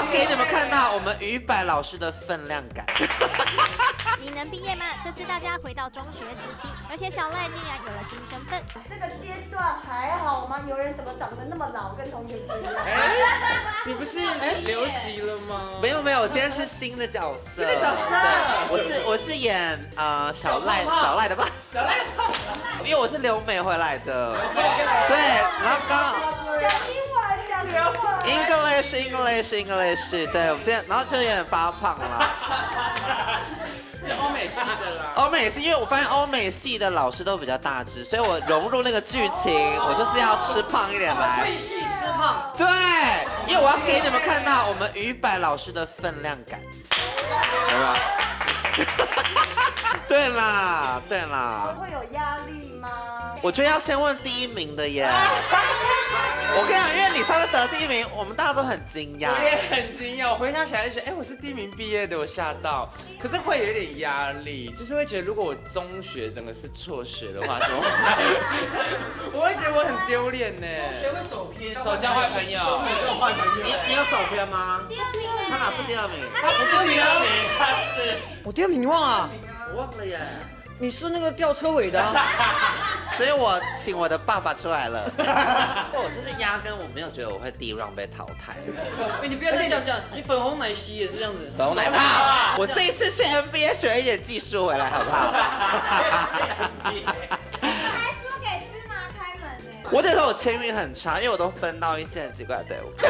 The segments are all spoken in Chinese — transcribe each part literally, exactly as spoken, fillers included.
要给你们看到我们于柏老师的分量感。 你能毕业吗？这次大家回到中学时期，而且小赖竟然有了新身份。 这个阶段还好吗？有人怎么长得那么老，跟同学不一样？ 哎，你不是留级了吗？ 没有没有，我今天是新的角色。新的角色， 我是我是演呃小赖小赖的爸。小赖，因为我是留美回来的。对，然后刚。 讲英文，讲英文。 English English English， 对，我们今天然后就有点发胖了。 是欧美系的啦。 欧美系，因为我发现欧美系的老师都比较大只，所以我融入那个剧情，我就是要吃胖一点来。 会戏吃胖。 对，因为我要给你们看到我们于柏老师的分量感，有没有？对啦，对啦。 会有压力吗？ 我觉得要先问第一名的耶。我跟你讲，因为你上次得第一名，我们大家都很惊讶。 我也很惊讶，我回想起来就觉得，哎，我是第一名毕业的，我吓到。可是会有点压力，就是会觉得，如果我中学整个是辍学的话，怎么办？我会觉得我很丢脸呢。中学会走偏，手交坏朋友。 你你有走偏吗？ 第二名， 他哪是第二名？ 他不是第二名，他是我第二名，你忘了？ 我忘了耶。 你是那个吊车尾的、啊， 所以我请我的爸爸出来了。我就是压根我没有觉得我会第一 round 被淘汰。 哎，你不要再这样讲，你粉红奶昔也是这样子。 粉红奶泡，我这一次去 N B A 学一点技术回来，好不好？我得说，我签运很差，因为我都分到一些很奇怪的队伍。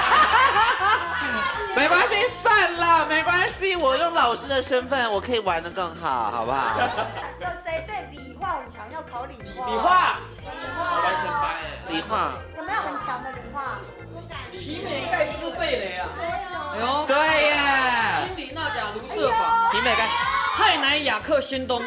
没关系，算了，没关系，我用老师的身份，我可以玩得更好，好不好？ 有谁对理化很强，要考理化？ 理化， 理化， 完全掰。 理化有没有很强的理化？ 皮美盖斯贝雷啊！哎呦， 对耶！ 氢锂钠钾卢瑟法， 皮美盖， 氦氖氩氪氙氡。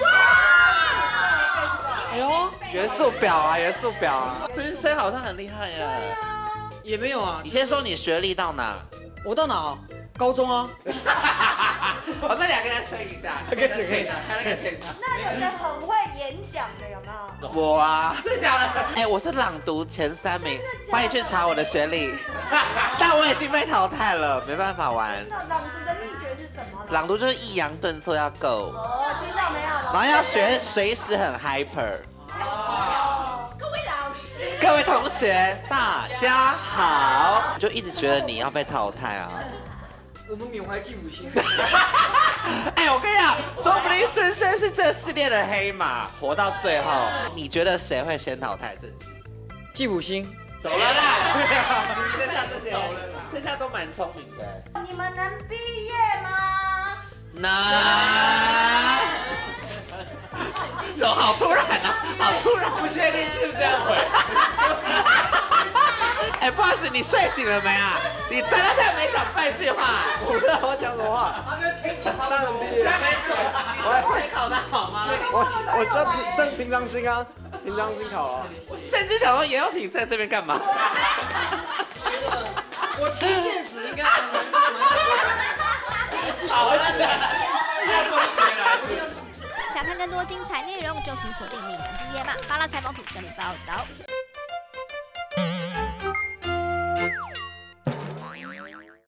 哎呦， 元素表啊，元素表啊，孙生好像很厉害耶。 也没有啊。 你先说你学历到哪？ 我到哪？高中啊。 我那两个人吹一下， 可以可以， 还那个谁？ 那有人很会演讲的有没有？ 我啊， 真的假的？ 哎，我是朗读前三名，欢迎去查我的学历。但我已经被淘汰了，没办法玩。 那朗读的秘诀是什么？ 朗读就是抑扬顿挫要够， 哦，听到没有？ 然后要学随时很 hyper。 各位老师， 各位同学，大家好。我就一直觉得你要被淘汰啊。 我们缅怀季武星。 哎，我跟你讲，说不定孙生是这系列的黑马，活到最后。你觉得谁会先淘汰自己？ 季武星走了啦，剩下这些，剩下都蛮聪明的。 你们能毕业吗？ 能。走，好突然啊，好突然， 不确定是不是这样回。 哎，不好意思，你睡醒了没啊？你站到现在没讲半句话。 我不知道我讲什么话。 当然毕业。没走，我会考得好吗？ 我我就平正平常心啊，平常心考啊。 我甚至想说严幼婷在这边干嘛？ 我推荐子应该蛮蛮好起来，要中学来。 想看更多精彩内容，就请锁定《你能毕业吗》。巴拉采访组整理报道。